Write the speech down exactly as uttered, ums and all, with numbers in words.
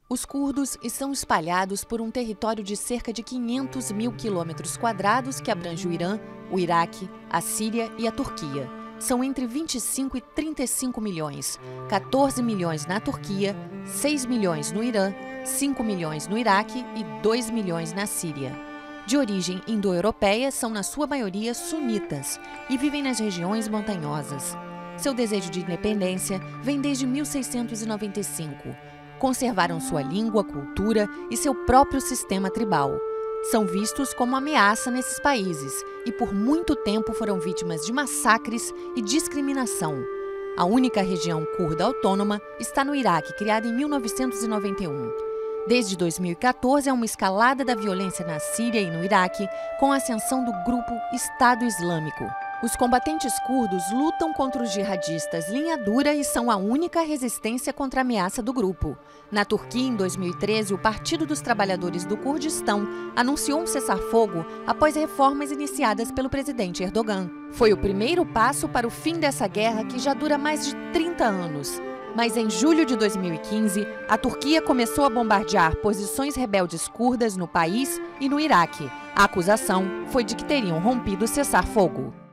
Os curdos estão espalhados por um território de cerca de quinhentos mil quilômetros quadrados que abrange o Irã, o Iraque, a Síria e a Turquia. São entre vinte e cinco e trinta e cinco milhões, quatorze milhões na Turquia, seis milhões no Irã, cinco milhões no Iraque e dois milhões na Síria. De origem indo-europeia, são na sua maioria sunitas e vivem nas regiões montanhosas. Seu desejo de independência vem desde mil seiscentos e noventa e cinco. Conservaram sua língua, cultura e seu próprio sistema tribal. São vistos como ameaça nesses países e por muito tempo foram vítimas de massacres e discriminação. A única região curda autônoma está no Iraque, criada em mil novecentos e noventa e um. Desde dois mil e quatorze, há uma escalada da violência na Síria e no Iraque, com a ascensão do grupo Estado Islâmico. Os combatentes curdos lutam contra os jihadistas linha dura e são a única resistência contra a ameaça do grupo. Na Turquia, em dois mil e treze, o Partido dos Trabalhadores do Kurdistão anunciou um cessar-fogo após reformas iniciadas pelo presidente Erdogan. Foi o primeiro passo para o fim dessa guerra que já dura mais de trinta anos. Mas em julho de dois mil e quinze, a Turquia começou a bombardear posições rebeldes curdas no país e no Iraque. A acusação foi de que teriam rompido o cessar-fogo.